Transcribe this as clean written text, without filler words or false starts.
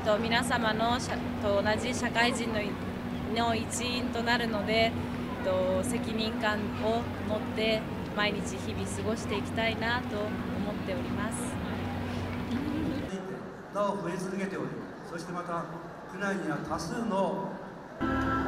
皆様のと同じ社会人の一員となるので、責任感を持って毎日日々過ごしていきたいなと思っております。 なお増え続けており、そしてまた区内には多数の